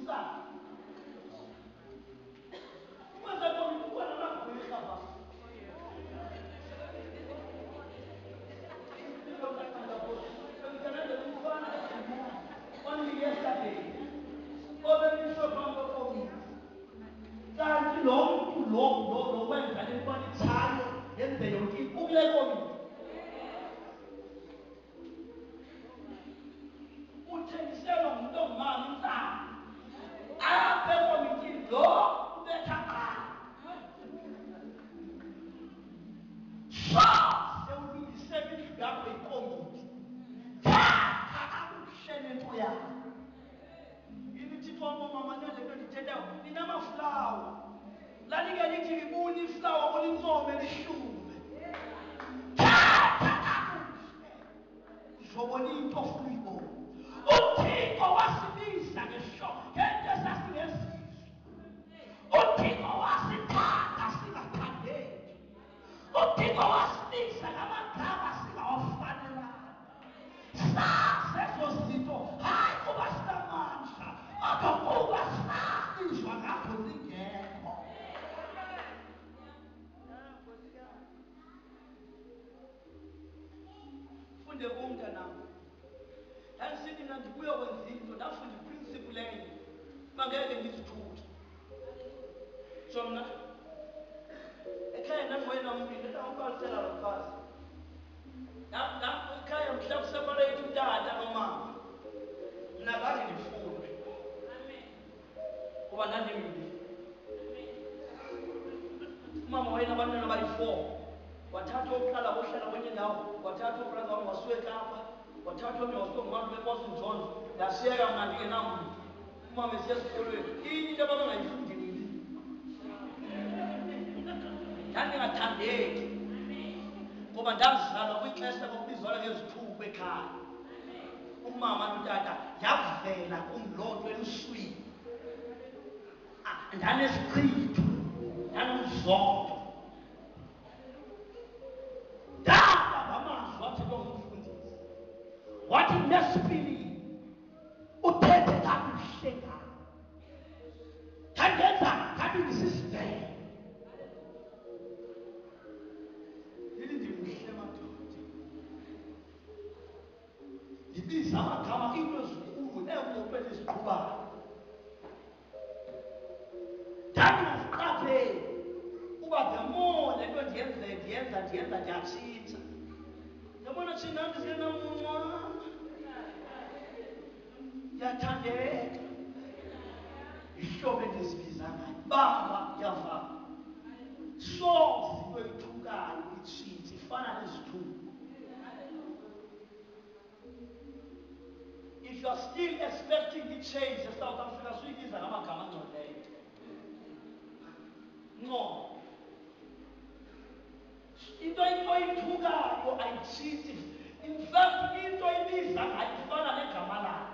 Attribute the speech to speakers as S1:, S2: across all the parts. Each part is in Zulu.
S1: umsana. Mwenza komiti kukhona amagwirha ba. Only yesterday, over the show from the community. Kanti lo wenza le nto itshayo yenze yonke ukule komiti. Uthengiselwa ngumuntu ongumama umntana. Apha ekomitini lo ubetha qala. Sewulungisela indlu yakho ikomiti. Nento yakho. Yini thixo mama nale nto ndithethayo ninamaflawa. Lanike lithi libuni iflawa olincome lihlume. Uzobona into ofuna uyibona. uThixo wasibiza ngeshoka ngento esasingezizwe. uThixo wasithatha singathandeki. uThixo wasibiza ngamagama singawafanelanga. Sezo zinto hayi kuba sinamandla akakuba sibizwa ngapho zingekho. Funde umntanami. Ndandisithi mna ndibuye kwenza into ndafunda iprinciple lenye bangeke ngizithuthe. So mna ekhaya ndandiwena mbini ndawubalisela lo mfazi. Ekhaya mhla kuseparate utata nomama. Mna zange ndifunde. Kuba ndandimbi. Umama wayena abantwana bayi-4. Wathatha owokuqala wohlala kwenye ndawo. Wathatha obrother wami wasuka eKapa. Wathatha omnye wasuka ngubantu beNkosi Mzondo. Ndashiyeka mna ndingenamuntu. Umama esiya esikolweni. Into ababengayifundile. Ndandingathandeki. Ngoba ndazalwa kwixesha kokubizwa ngezithuko ekhaya. Umama notata yavela kumloo nto eluswini. Ndanesiqitho, ndanomzondo. Ndava ngamazwi athethwa ngumfundisi. Wathi nesipilini uthethe kakuhle ngayo. Ndandenza ngathi ndisisivele. Ndibiza amagama into ezinkulu neemoto eziqhubayo. Ndandingaziqapheli uba the more le nto ndiyenza ndiyatshintsha. Ndabona thina ndisenamuncwana. Ndiyathandeka. Ihlobo endizibiza ngayo. Baba yava. So zinto ithukayo itshintsha ifana nezithuko. If you are still expecting the change in South Africa, so it is a magama angcweleyo. No. Into oyithukayo ayitshintshi. In fact, into ibiza ayifana negama layo.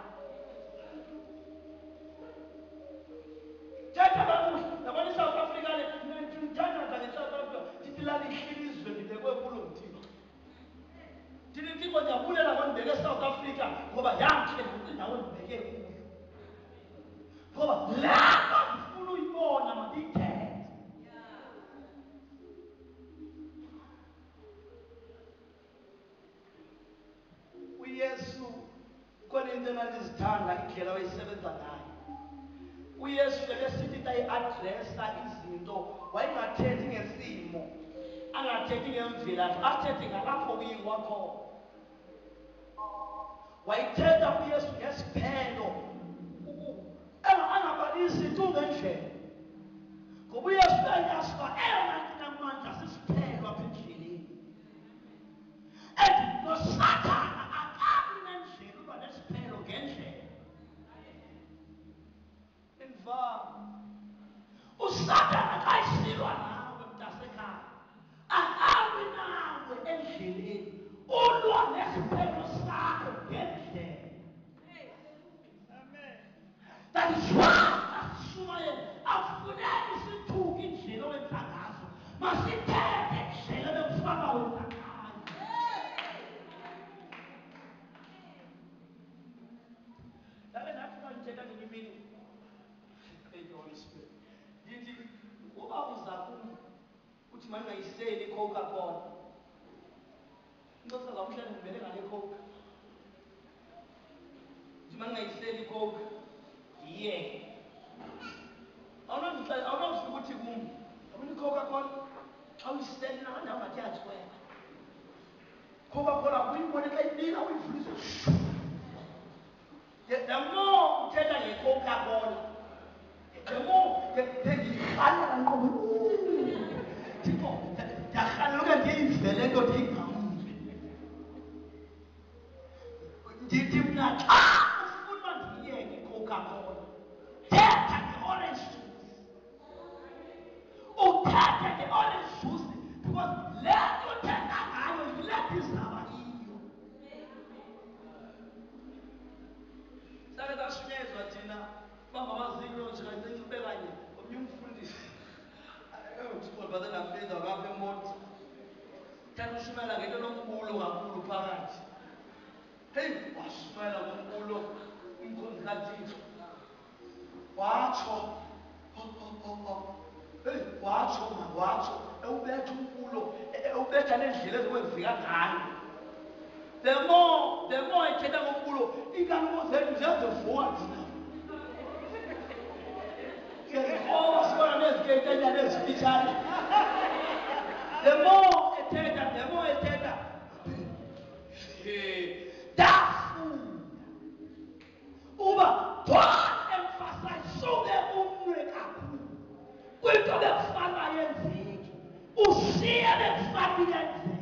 S1: Thetha kakuhle, yabona iSouth Africa le ndithandaza ngeSouth Africa ndithi lalihlile izwe ndibekwe kulo mthimba. Ndithi Thixo ndiyabulela ngoba ndibeke eSouth Africa ngoba yantle indawo ndibeke kuyo. Ngoba lapha ndifuna uyibona mandiyithethe. uYesu khona into endandizithanda indlela wayesebenza ngayo. uYesu ebesithi xa eadresa izinto wayengathethi ngesimo, angathethi ngemvelaphi, athethe ngalapho kuyiwa khona. Wayithetha uYesu ngesiphelo angabalisi tu ngendlela. Ngoba uYesu uyayazi uba eyona nto inamandla sisiphelo apha endleleni. And noSathana akabi nendlela uba nesiphelo ngendlela. uSathana xa isilwa nawe mntasekhaya ahambi nawe endleleni, ulwa nesiphelo sakho ngendlela. That is why asishumayeli akufuneki sithuke indlela owenza ngazo, masithethe indlela bekufaka wena ngayo. Ndake ndathi uma ndithetha ngenye imini Appreciate the Holy Spirit. Ndithi uba uza kum uthi mandingayiseli iCoca-Cola. Inkosi zamhlanje ngibele ngale Coke. Uthi mandingayiseli iCoke ndiyeke. Awunozifika ukuthi kum yabona iCoca-Cola xa uyisela nandawo ngathi yatsweka. Coca-Cola uyibone xa ibila uyivulise. The more uthetha ngeCoca-Cola, the more ndiyirhalela ngqondo. Thixo ndiyarhalela uke ndiyivele nto ndiyingamvi. Ndithi mna xa ufuna ndiyiyeke iCoca-Cola, thetha nge-orange juice. Uthethe nge-orange juice because le nto uthetha ngayo yile ndizaba yiyo. Sake sashunyezwa thina bangabazinto njengancinci ube kanye omnye umfundisi uthixo bade nafeza ngapha emoto thatha ushumayela ngento nombulo kakhulu phakathi. Heyi washumayela ngombulo umkhonzi kaThixo watsho heyi watsho ewubetha umbulo ewubetha nendlela ezokwenzeka ngayo. The more ethetha ngombulo iinkalumo zethu ziyazivuka thina. Ngezikroba sibona nezikeyitanyana ezifitshane. The more ethetha ndafunda uba don't emphasize sube umnwe kakhulu kwinto bekufana yenzeki, ushiye bekufana yenzeki.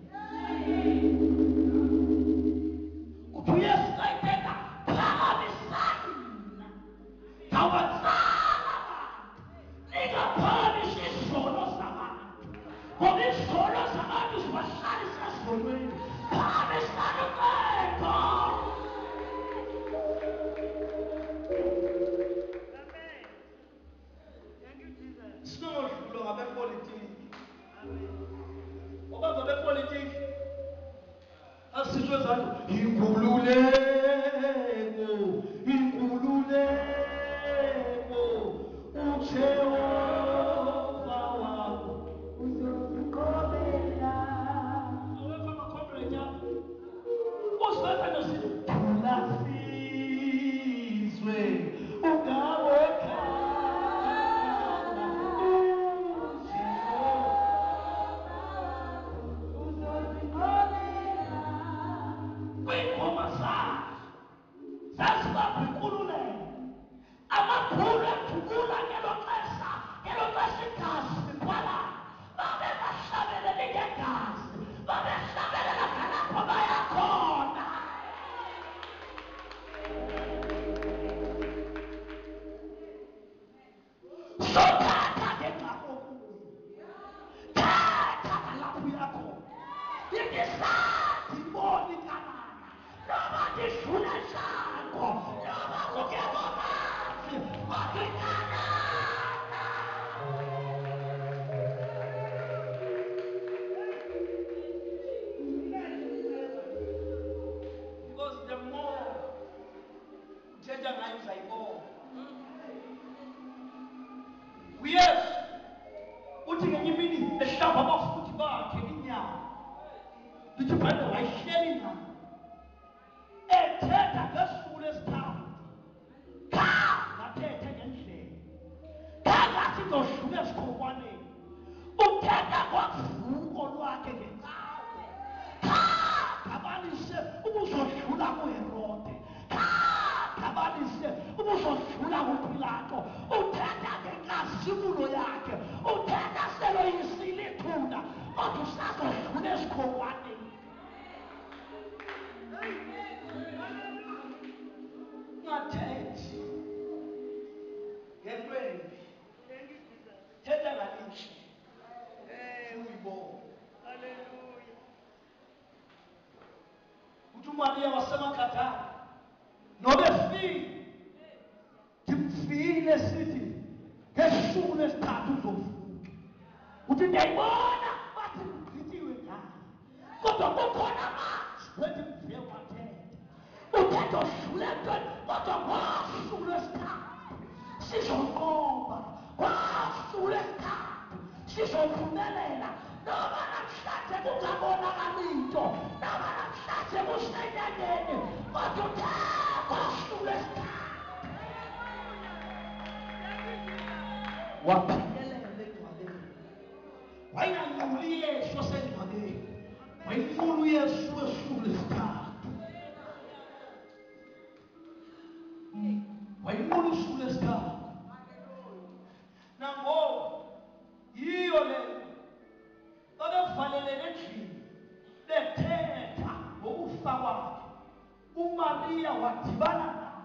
S1: uYesu ayithetha phakamisani mna ngawatsala abantu ningaphamisi izono zabantu ngoba izono zabantu zibahlalisa ezonweni. Phakamisani kwetho. Sinodlulo ngabepolitiki oba ngabepolitiki asitshwe zanto inkululeko uJehova wakho uzoziqobela. Awekho amakhomrade yakho usibenza nosizo thulasizwe ungawekhala kwingoma zakhe zazibapha inkululeko. Amabhulu ethukula ngelo xesha igazi liqala babebahlabelele ngegazi, babehlabelela ngalapho baya khona. Sothatha ngengxako kuyo, thetha ngalapho uya khona. Ndisandiboni kanana noba ndidlule njako noba kungekho manzi wakikanana. Because the more uthetha ngayo uzayibona. uYesu uthi ngenye imini ehlamba abafundi bakhe inyama, lithi phande wayihleli nyama ethetha ngesuku lesithathu ngathethe ngendlela ngathi ndodlula esikhokwaneni. Uthetha ngovuko lwakhe ngecawe ngabalise ubuzodlula kuHerode, ngabalise ubuzodlula kuPilato. Uthetha ngenkazimulo yakhe, uthetha seloyisile ithuna kodwa usazodlula esikhokwaneni. Ungathethi ngento embi, thetha ngalinhle uyibone.
S2: Hallelujah.
S1: Uthi uMaria waseMagadala noba efile, ndimfile sithi ngesuku lesithathu uzovuka. Uthi ndiyayibona bathi ngigqityiwe ngayo kodwa kukhona manje wethi mvuye wathetha. Uthetha odlule entweni kodwa ngosuku lesithathu sizonqoba kwaSuku lwesithathu, sizophumelela noma namhlanje kungabonakali into, noma namhlanje kusenyangeni, kodwa uthe kwaSuku lwesithathu waphindelela engcwabeni, wayinqula uYesu osengcwabeni, wayinqula uYesu weSuku lwesithathu, wayinqula uSuku lwesithathu. Nangoku yiyo le babekuvalelene endlini bethetha ngokufa kwakhe. uMaria wadibana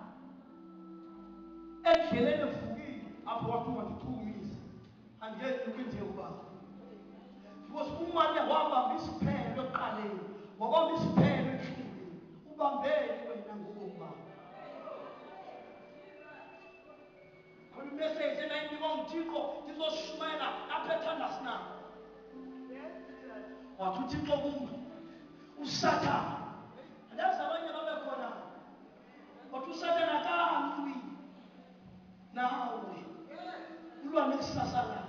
S1: naye endleleni evukile, apho wathi ungandichukumisi, angeke ukwinje ubaba. Because uMaria wabamba isiphelo ekuqaleni, wabamba isiphelo endlini. Ubambeni wena ngoku baba. Khona imessage enayinikwa uThixo ndizoshumayela apha eThandasi na. Wathi uThixo kum uSathane, andazi abanye babekhona, wathi uSathane akamlwi nawe, ulwa nekusasa lakho.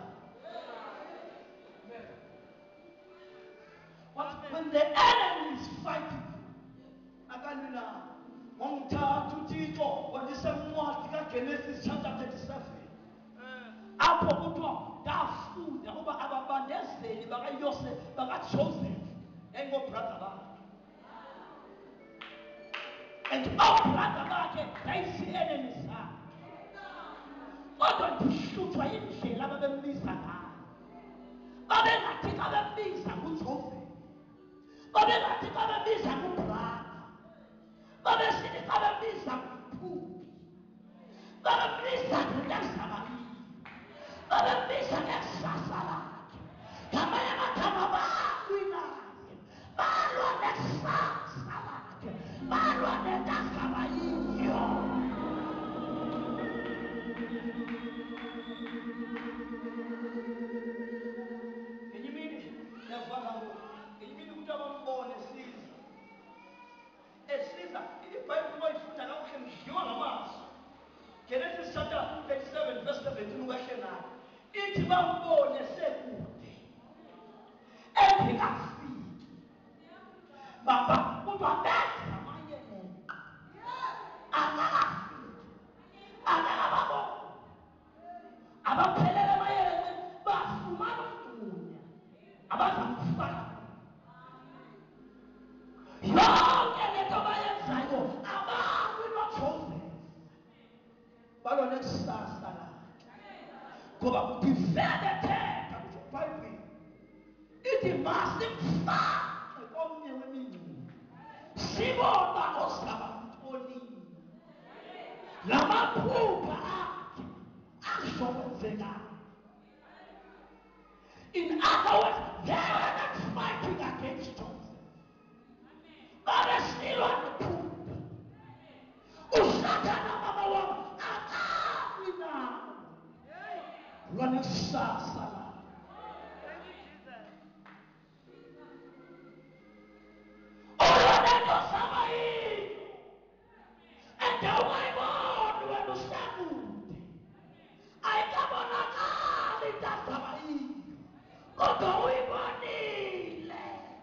S1: When the enemy is fighting, akalwi nawe. Ngomthatha uThixo walisencwadi kaGenesis chapter 37, apho kuthiwa ndafunda ukuba ababandezeli bakaJoseph yayingobrother bakhe, and obrother bakhe yayisi-enemy sakhe. Kodwa ndihluthwa yindlela ababembiza ngayo. Babengathi xa bembiza nguJoseph, babengathi xa bembiza ngubrother, babesithi xa bembiza nguPhuphi, babembiza ngeNtazabani, babembiza ngekusasa lakhe. Ngamanye amagama balwi naye, balwa nekusasa lakhe, balwa nentazabaniyo. Ngenye imini ndiyavanga ngoku, ngenye imini ukuthi abambone esiza iBhayibhile oyifunda kakuhle mdliwa ngamazwi. Genesis chapter 37 verse 17 ukahle nayo ithi bambone sekude engekafiki baba kuthiwa benza amanye leqa akakafiki akakababona abaphelele emayeleni bafumana umntunya abazamfaka yonke lento bayenzayo abawi noJoseph balwa nekusasa lakhe, ngoba kuthi vele thetha kutsho iBhayibhile ithi masimfake komnye wemingcele sibona ozaba mntonini, la maphupha akhe azokwenzeka. In other words, they were not fighting against Joseph, babesilwa nephupha. uSathane mama wami akawi nawe, ulwa nekusasa lakhe. Ulwa nento zama yini endawungayiboni wena usakude, ayikabonakali intazaba yini kodwa uyibonile.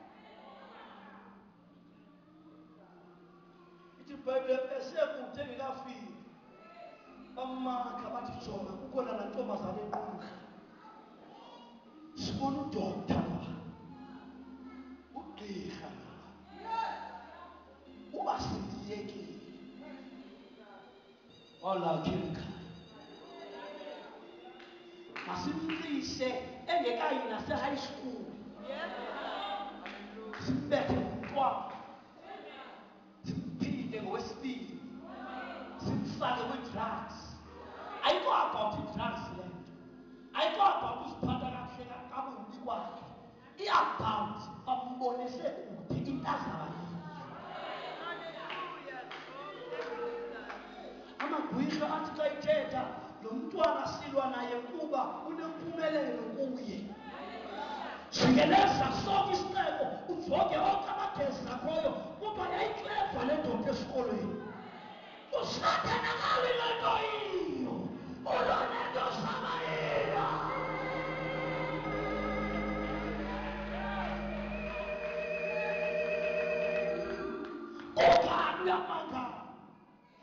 S1: Ithi iBhayibhile esekude engekafiki bamakha bathi jonga kukhona laa ntombazane enqumrha, sibona udokta ugqirha ubasindiyekile walakhe ekhaya. Masimfihle engekayi nase-high school, simbethe ngomntwana, simphinde ngowesibili, simfake kwi-drugs. Ayikho about i-drugs le nto, ayikho about uziphatha kakuhle kakubi kwakhe, i-about bambonise kude intazaba yini. Amagwirha athi xa ithetha lo mntwana silwa naye kuba unempumelelo kuye. Jikeleza sonke isixeko ujonge onke amagezi akhoyo, kuba yayikleva le ndoda esikolweni. uSathane akawi le nto yiyo.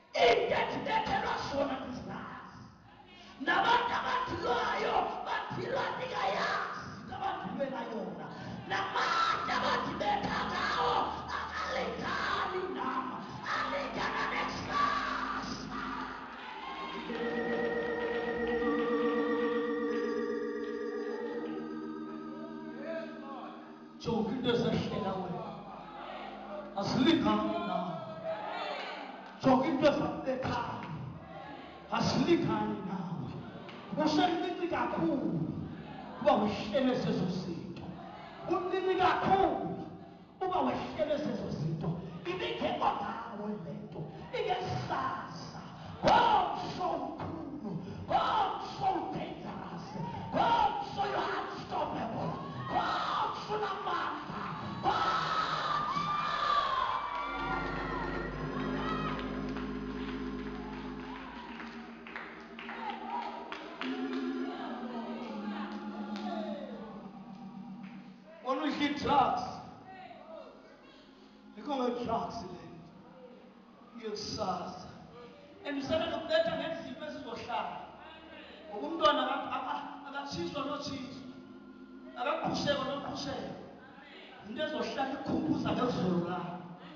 S1: Identitethelwa sona ndizazi. Nabantu abathilwayo bathilwa ndingayazi nabathilwela yona. Nabantu abadibetha ngawo akalingani nama, alingana nekusasa. Jonke into ezehlela wena azilingani nawe. Jonke into ezakubethayo azilingani nawe. Usemncinci kakhulu uba wehlele zezo zinto. Umncinci kakhulu uba wehlele zezo zinto. Ibingekho ngawe le nto, ingesasa. God so cool, God so dangerous, God so unstoppable, God so namandla, God so. When we hit drugs, we go with drugs then. You're sad. And you said that better next year, this was sharp. Umntwana akatshiswa notshiswa, akakhuseka nokhuseka. Into ezohlala ikhumbuza ngezulu lakho.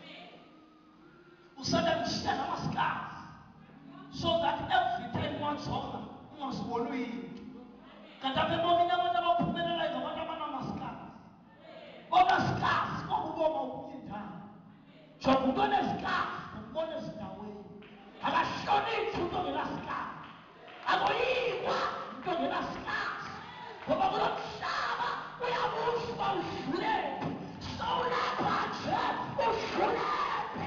S1: Usanda kushaya namasikazi so that every time wanzonga ungasiboni yinto. Kanti apha ebomini abantu abaphumelelayo ngabantu abanamasikazi. Omasikazi kwakuboma ubuyindana. Jonga umuntu onesikazi ukubona ezindaweni. Akahloniphi umuntu ongenasikazi. Akoyikwa umuntu ongenasikazi. Ngoba kulo mhlaba uyabuzwa udlulele. Sowulapha nje udlulele.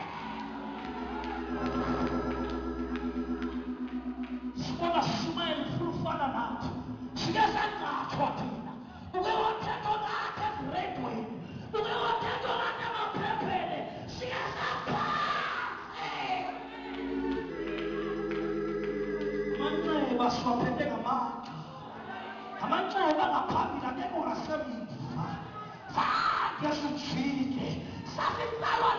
S1: Sibona Shumayeli ufana nathi. Sike sangathwa thina. Uke wathetha ngathi eziredweni. Uke wathetha ngathi emaphepheni. Sike saphansi. Amanxeba siwaphethe ngamandla. Amanxeba angaphambili angeke ungasebenza. Zange sijike. Sasitsalwa